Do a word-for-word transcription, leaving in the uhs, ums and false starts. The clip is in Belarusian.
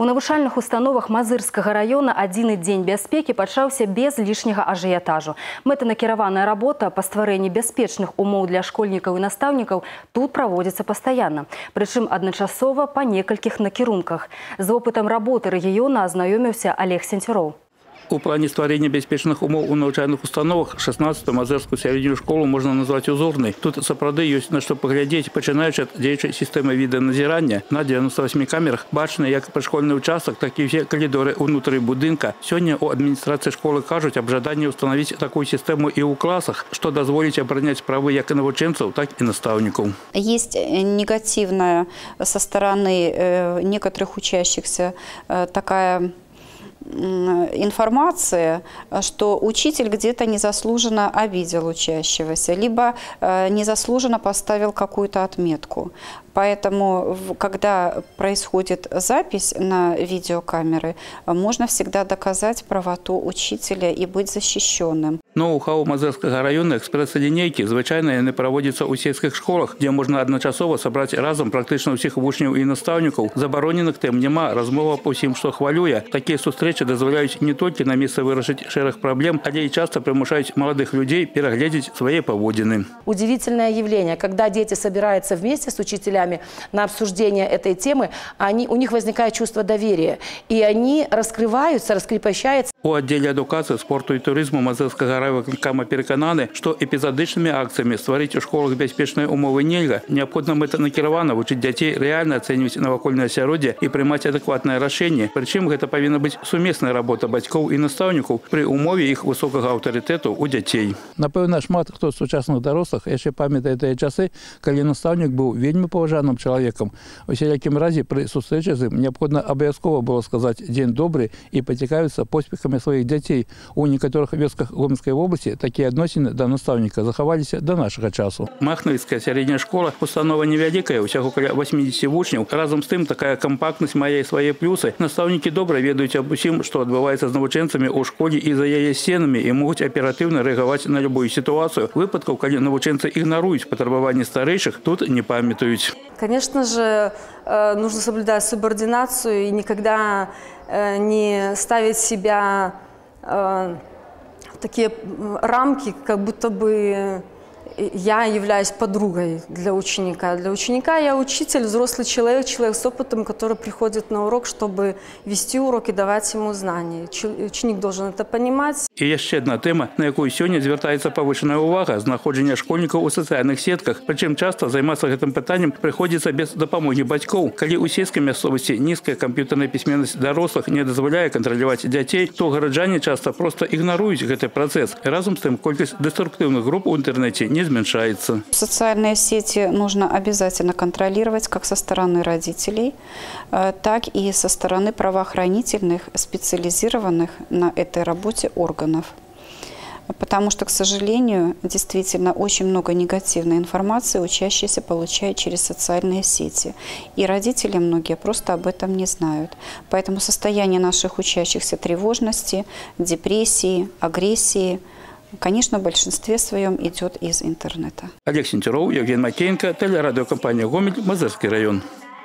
У навучальных установах Мазырскага района адзіны дзень бяспекі пачаўся без лішняга ажыятажу. Мэтанакіраваная работа па стварэнні бяспечных умоў для школьнікаў і настаўнікаў тут праводзіцца пастаянна. Прычым адначасова па некалькіх накірунках. З опытам работы рэгіёна азнаёміўся Олег Сенцюроў. У плане створения беспечных умов у навчальных установах шестнадцатую Мазырскую сярэднюю школу можно назвать узорной. Тут сапраўды есть на что поглядеть, пачынаючы ад дзеючай сістэмы відэаназірання. На девяноста восьми камерах бачны як прышкольны участок, так і ўсе калідоры ўнутры будынка. Сёння у адміністрацыі школы кажуць аб жаданні установить такую систему и у классах, что дазволіць абараняць правы як і навучэнцаў, так и наставников. Есть негативная со стороны некоторых учащихся такая информация, что учитель где-то незаслуженно обидел учащегося, либо незаслуженно поставил какую-то отметку. Поэтому, когда происходит запись на видеокамеры, можно всегда доказать правоту учителя и быть защищенным. Ноу-хау Мазырскага района экспресс-лінейкі звычайна яны праводзяцца ў сельскіх школах, дзе можна адначасова сабраць разам практычна ўсіх вучняў і настаўнікаў. Забароненых тэм няма, размова па ўсім, што хвалюе. Такія сустрэчы дазваляюць не толькі на месцы вырашыць шэраг праблем, але і часто прымушаюць маладых людей перагледзець свае паводзіны. Удивительное явление, когда дети собираются вместе с учителями на обсуждение этой темы, они, у них возникает чувство доверия, и они раскрываются, раскрепощаются. У отделе адукации, спорту и туризму Мазырскага райвыканкама перекананы, что эпизодычными акциями створить у школах бяспечныя умовы нельга. Необходимо мэтанакіравана вучыць дзяцей реально оценивать навакольнае асяроддзе и принимать адекватное решение. Причем это повинна быть сумесная работа бацькоў и наставников при умове их высокого авторитету у дзяцей. Напэўна, шмат хто з сучасных дарослых яшчэ памятае тыя часы, калі настаўнік быў вельмі паважаным чалавекам. У сялякім разе пры сустрэчы з ім неабходна абавязкова было сказаць дзень добры і пацікавіцца поспехамі своих дзяцей. У некаторых вёсках Гомельской области такие адносіны да настаўніка захаваліся до нашага часу. Махновіцкая сярэдняя школа установа невялікая, усяго каля восьмидесяти вучняў. Разом з тым такая кампактнасць мае свае плюсы. Настаўнікі добра ведаюць аб усім, што адбываецца з навучэнцамі ў школе і за яе сценамі і могуць аператыўна рэагаваць на любую сітуацыю. Выпадкаў, калі навучэнцы ігнаруюць патрабаванні старэйшых, тут не памятаюць. Конечно же, нужно соблюдать субординацию и никогда не ставить себя в такие рамки, как будто бы я являюсь подругой для ученика. Для ученика я учитель, взрослый человек, человек с опытом, который приходит на урок, чтобы вести урок и давать ему знания. Ученик должен это понимать. И еще одна тема, на якую сегодня звертаецца повышенная увага – знаходжання школьников у социальных сетках. Причем часто займаться этим питанием приходится без допомоги батьков. Коли у сельской местности низкая компьютерная письменность дорослых не дозволяє контролировать детей, то горожане часто просто игноруют этот процесс. И разом с тем колькость деструктивных групп в интернете не зменшается. Социальные сети нужно обязательно контролировать как со стороны родителей, так и со стороны правоохранительных, специализированных на этой работе органов. Потому что, к сожалению, действительно очень много негативной информации учащиеся получают через социальные сети. И родители многие просто об этом не знают. Поэтому состояние наших учащихся тревожности, депрессии, агрессии, конечно, в большинстве своем идет из интернета. Олег Сенцюроў, Евген Макеенко, телерадиокомпания «Гомель», Мазырский район.